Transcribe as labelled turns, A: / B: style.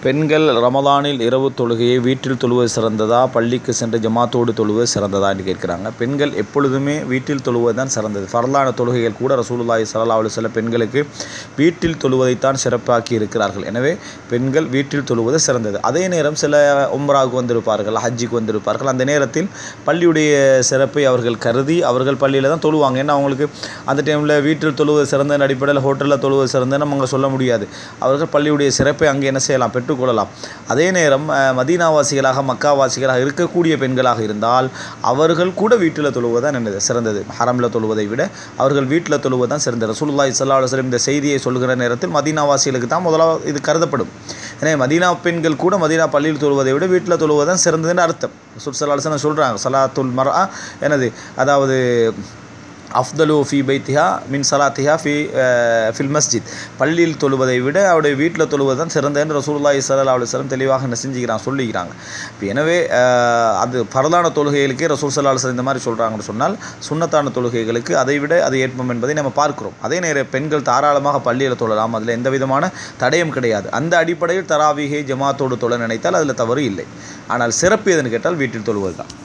A: பெண்கள் ரமதானில் இரவு தொழுகையை வீட்டில் தொழுவது சிறந்ததா, பள்ளிக்கு சென்று ஜமாத்தோடு தொழுவது சிறந்ததா என்று கேட்குறாங்க. பெண்கள் எப்பொழுதுமே வீட்டில் தொழுவது தான் சிறந்தது. ஃபர்லான தொழுகைகள் கூட ரசூலுல்லாஹி ஸல்லல்லாஹு அலைஹி வஸல்லம் பெண்களுக்கு வீட்டில் தொழுவதைத்தான் சிறப்பாக்கி இருக்கிறார்கள். எனவே பெண்கள் வீட்டில் தொழுவது சிறந்தது. அதே நேரம் சில உம்ராவுக்கு வந்திருப்பார்கள், ஹஜ்ஜுக்கு வந்திருப்பார்கள். அந்த நேரத்தில் பள்ளியுடைய சிறப்பை அவர்கள் கருதி அவர்கள் பள்ளியில் தான் தொழுவாங்க. ஏன்னா அவங்களுக்கு அந்த டைமில் வீட்டில் தொழுவது சிறந்த அடிப்படையில் ஹோட்டலில் தொழுவது சிறந்தன்னு நம்ம சொல்ல முடியாது. அவர்கள் பள்ளியுடைய சிறப்பை அங்கே என்ன செய்யலாம், பெற்றுக்கொள்ளலாம். அதே நேரம் மதீனாவாசிகளாக மக்காவாசிகளாக இருக்கக்கூடிய பெண்களாக இருந்தால் அவர்கள் கூட வீட்டில் தொழுவதுதான் என்னது சிறந்தது. ஹரமில் தொழுவதை விட அவர்கள் வீட்டில் தொழுவதுதான் சிறந்தது. ரசூலுல்லாஹி ஸல்லல்லாஹு அலைஹி வஸல்லம் இந்த செய்தியை சொல்கிற நேரத்தில் மதீனாவாசிகளுக்கு தான் முதலாவது இது கருதப்படும். எனவே மதீனா பெண்கள் கூட மதீனா பள்ளியில் தொழுவதை விட வீட்டில் தொழுவதுதான் சிறந்ததுன்னு அர்த்தம். ரசூல் ஸல்லல்லாஹு அலைஹி வஸல்லம் சொல்கிறாங்க, ஸலாத்துல் மர்ஆ என்னது, அதாவது அஃப்தலு ஃபி பைத்திஹா மின் சலாத்திஹா ஃபில் மஸ்ஜித், பள்ளியில் தொழுவதை விட அவருடைய வீட்டில் தொழுவது தான் சிறந்தன்னு ரசூலுல்லாஹி ஸல்லல்லாஹு அலைஹி வஸல்லம் தெளிவாக என்ன செஞ்சுக்கிறாங்க, சொல்லிக்கிறாங்க. இப்போ எனவே அது பரதான தொழுகைகளுக்கே ரசூல் ஸல்லல்லாஹு அலைஹி வஸல்லம் இந்த மாதிரி சொல்கிறாங்கன்னு சொன்னால் சுன்னத்தான தொழுகைகளுக்கு அதை விட அது ஏற்பம் என்பதை நம்ம பார்க்கிறோம். அதே நேரம் பெண்கள் தாராளமாக பள்ளியில் தொழலாம், அதில் எந்த விதமான தடயம் கிடையாது. அந்த அடிப்படையில் தராவீகை ஜமாத்தோடு தொழ நினைத்தால் அதில் தவறு இல்லை. ஆனால் சிறப்பு எதுன்னு கேட்டால் வீட்டில் தொழுவது தான்.